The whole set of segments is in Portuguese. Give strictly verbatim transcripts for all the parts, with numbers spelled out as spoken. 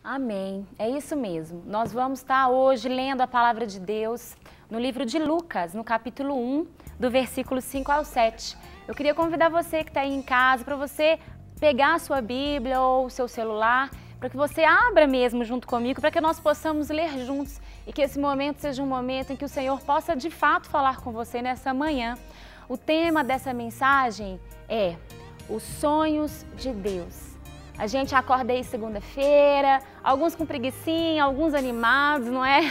Amém. É isso mesmo. Nós vamos estar hoje lendo a palavra de Deus no livro de Lucas, no capítulo um, do versículo cinco ao sete. Eu queria convidar você que está aí em casa para você pegar a sua Bíblia ou o seu celular, para que você abra mesmo junto comigo, para que nós possamos ler juntos e que esse momento seja um momento em que o Senhor possa de fato falar com você nessa manhã. O tema dessa mensagem é os sonhos de Deus. A gente acorda aí segunda-feira, alguns com preguicinha, alguns animados, não é?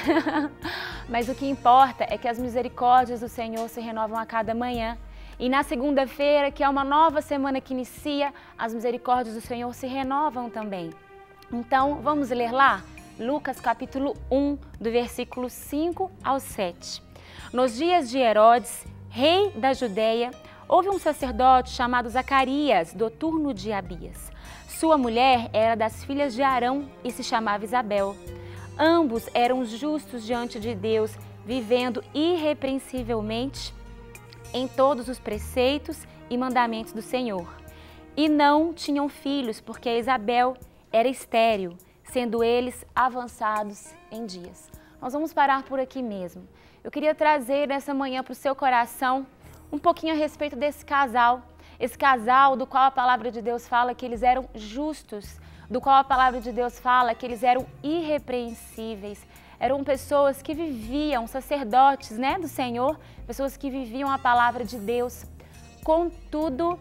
Mas o que importa é que as misericórdias do Senhor se renovam a cada manhã. E na segunda-feira, que é uma nova semana que inicia, as misericórdias do Senhor se renovam também. Então, vamos ler lá? Lucas capítulo um, do versículo cinco ao sete. Nos dias de Herodes, rei da Judeia, houve um sacerdote chamado Zacarias, do turno de Abias. Sua mulher era das filhas de Arão e se chamava Isabel. Ambos eram justos diante de Deus, vivendo irrepreensivelmente em todos os preceitos e mandamentos do Senhor. E não tinham filhos, porque Isabel era estéril, sendo eles avançados em dias. Nós vamos parar por aqui mesmo. Eu queria trazer nessa manhã para o seu coração um pouquinho a respeito desse casal. Esse casal do qual a palavra de Deus fala que eles eram justos, do qual a palavra de Deus fala que eles eram irrepreensíveis. Eram pessoas que viviam, sacerdotes, né, do Senhor, pessoas que viviam a palavra de Deus. Contudo,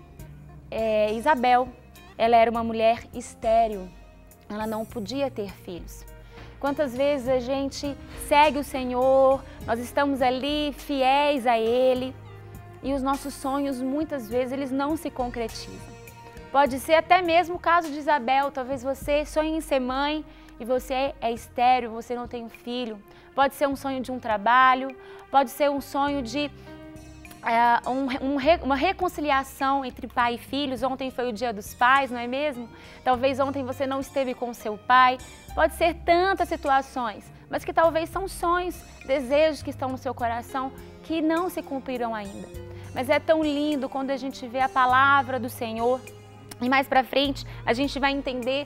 é, Isabel, ela era uma mulher estéril, ela não podia ter filhos. Quantas vezes a gente segue o Senhor, nós estamos ali fiéis a Ele, e os nossos sonhos, muitas vezes, eles não se concretizam. Pode ser até mesmo o caso de Isabel. Talvez você sonhe em ser mãe e você é estéril, você não tem um filho. Pode ser um sonho de um trabalho, pode ser um sonho de uh, um, um, uma reconciliação entre pai e filhos. Ontem foi o dia dos pais, não é mesmo? Talvez ontem você não esteve com o seu pai. Pode ser tantas situações, mas que talvez são sonhos, desejos que estão no seu coração que não se cumpriram ainda. Mas é tão lindo quando a gente vê a palavra do Senhor. E mais pra frente, a gente vai entender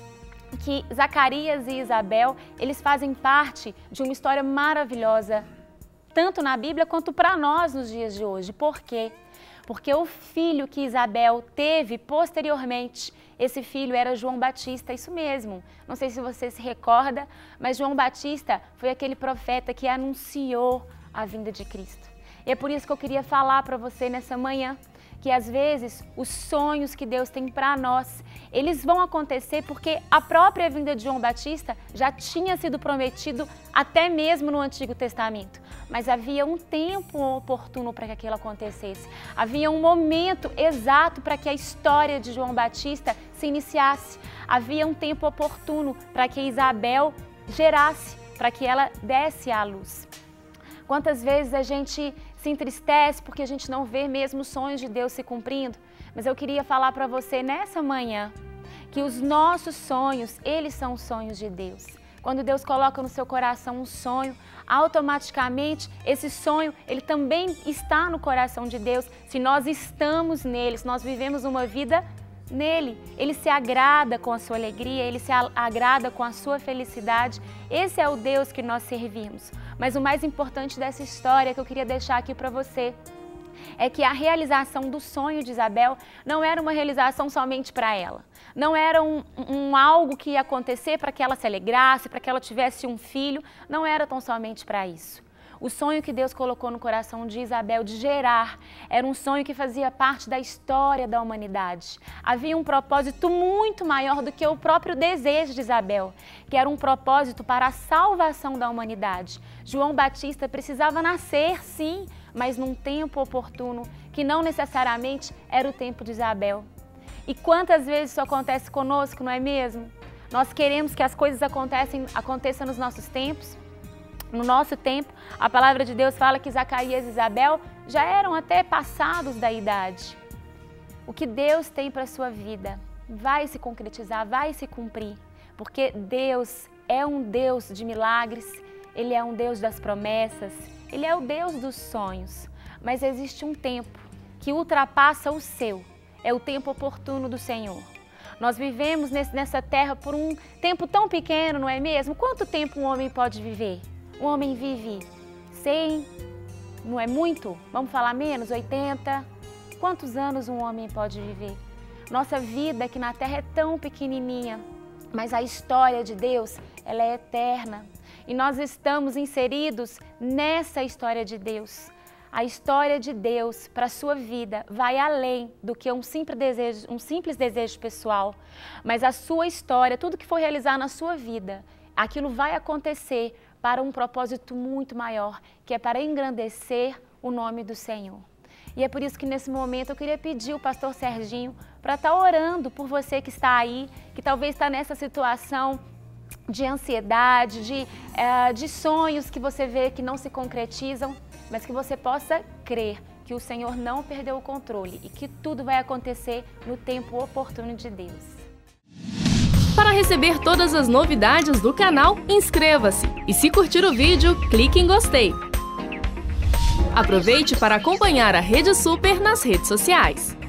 que Zacarias e Isabel, eles fazem parte de uma história maravilhosa, tanto na Bíblia quanto para nós nos dias de hoje. Por quê? Porque o filho que Isabel teve posteriormente, esse filho era João Batista, isso mesmo. Não sei se você se recorda, mas João Batista foi aquele profeta que anunciou a vinda de Cristo. E é por isso que eu queria falar para você nessa manhã, que às vezes os sonhos que Deus tem para nós, eles vão acontecer porque a própria vinda de João Batista já tinha sido prometido até mesmo no Antigo Testamento. Mas havia um tempo oportuno para que aquilo acontecesse. Havia um momento exato para que a história de João Batista se iniciasse. Havia um tempo oportuno para que Isabel gerasse, para que ela desse à luz. Quantas vezes a gente se entristece porque a gente não vê mesmo os sonhos de Deus se cumprindo? Mas eu queria falar para você nessa manhã que os nossos sonhos, eles são os sonhos de Deus. Quando Deus coloca no seu coração um sonho, automaticamente esse sonho, ele também está no coração de Deus. Se nós estamos nele, se nós vivemos uma vida nele, ele se agrada com a sua alegria, ele se agrada com a sua felicidade. Esse é o Deus que nós servimos. Mas o mais importante dessa história que eu queria deixar aqui para você é que a realização do sonho de Isabel não era uma realização somente para ela. Não era um, um algo que ia acontecer para que ela se alegrasse, para que ela tivesse um filho. Não era tão somente para isso. O sonho que Deus colocou no coração de Isabel de gerar era um sonho que fazia parte da história da humanidade. Havia um propósito muito maior do que o próprio desejo de Isabel, que era um propósito para a salvação da humanidade. João Batista precisava nascer, sim, mas num tempo oportuno, que não necessariamente era o tempo de Isabel. E quantas vezes isso acontece conosco, não é mesmo? Nós queremos que as coisas aconteçam, aconteçam nos nossos tempos. No nosso tempo, a palavra de Deus fala que Zacarias e Isabel já eram até passados da idade. O que Deus tem para a sua vida vai se concretizar, vai se cumprir, porque Deus é um Deus de milagres, Ele é um Deus das promessas, Ele é o Deus dos sonhos. Mas existe um tempo que ultrapassa o seu, é o tempo oportuno do Senhor. Nós vivemos nesse, nessa terra por um tempo tão pequeno, não é mesmo? Quanto tempo um homem pode viver? Um homem vive cem, não é muito? Vamos falar menos, oitenta? Quantos anos um homem pode viver? Nossa vida aqui na terra é tão pequenininha, mas a história de Deus, ela é eterna. E nós estamos inseridos nessa história de Deus. A história de Deus para a sua vida vai além do que um simples desejo, um simples desejo pessoal. Mas a sua história, tudo que for realizar na sua vida, aquilo vai acontecer para um propósito muito maior, que é para engrandecer o nome do Senhor. E é por isso que nesse momento eu queria pedir o pastor Serginho para estar orando por você que está aí, que talvez está nessa situação de ansiedade, de, uh, de sonhos que você vê que não se concretizam, mas que você possa crer que o Senhor não perdeu o controle e que tudo vai acontecer no tempo oportuno de Deus. Para receber todas as novidades do canal, inscreva-se e se curtir o vídeo, clique em gostei. Aproveite para acompanhar a Rede Super nas redes sociais.